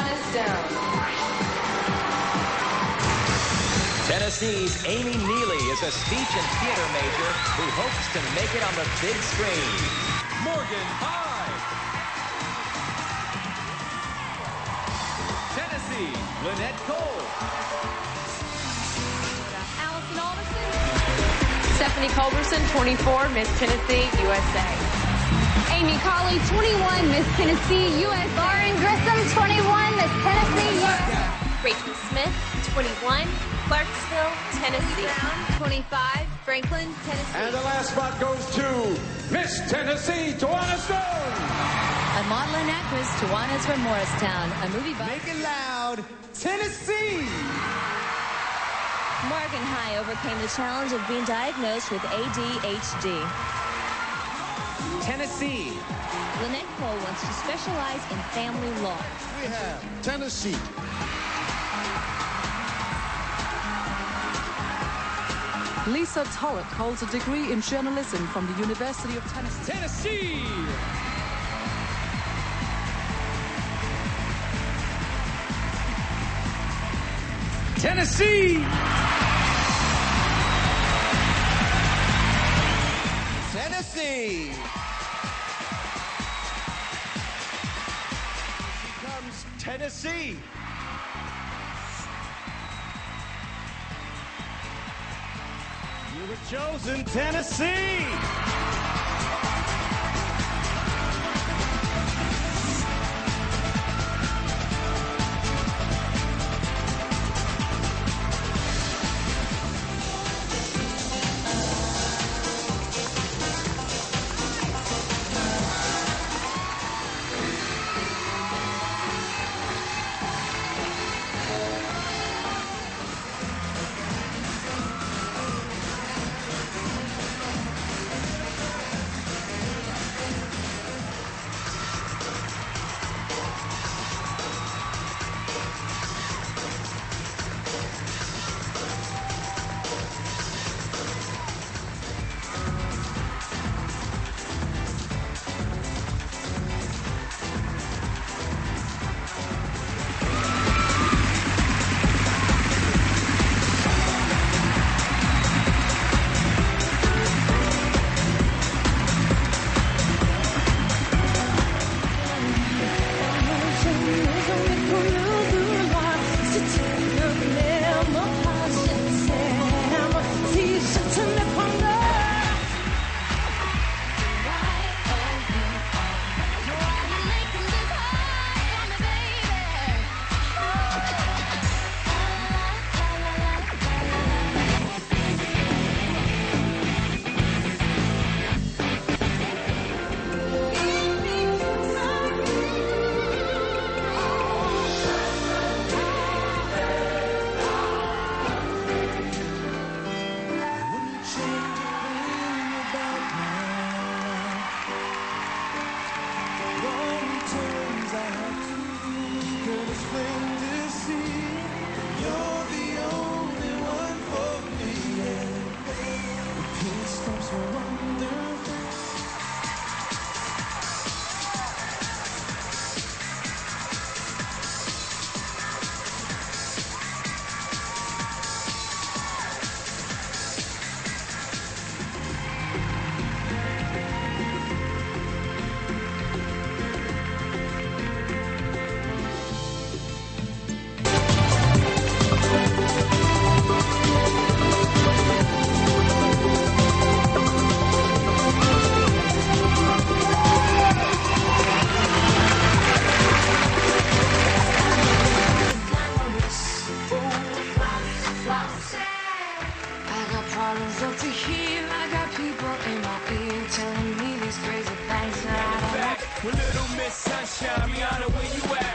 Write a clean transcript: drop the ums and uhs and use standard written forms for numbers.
Tawana Stone. Tennessee's Amy Neely is a speech and theater major who hopes to make it on the big screen. Morgan High. Tennessee, Lynette Cole. Allison Alderson. Stephanie Culberson, 24, Miss Tennessee, USA. Amy Colley, 21, Miss Tennessee, USA. Lauren Grissom, 21, Miss Tennessee, USA. Rachel Smith, 21, Clarksville, Tennessee. Brown, 25, Franklin, Tennessee. And the last spot goes to Miss Tennessee, Tawana Stone. A model and actress, Tawana's from Morristown. A movie buff. Make it loud, Tennessee. Morgan High overcame the challenge of being diagnosed with ADHD. Tennessee. Lynette Cole wants to specialize in family law. We have Tennessee. Lisa Tulloch holds a degree in journalism from the University of Tennessee. Tennessee. Tennessee. Tennessee. Here comes Tennessee. You were chosen, Tennessee. With Little Miss Sunshine, Rihanna, where you at?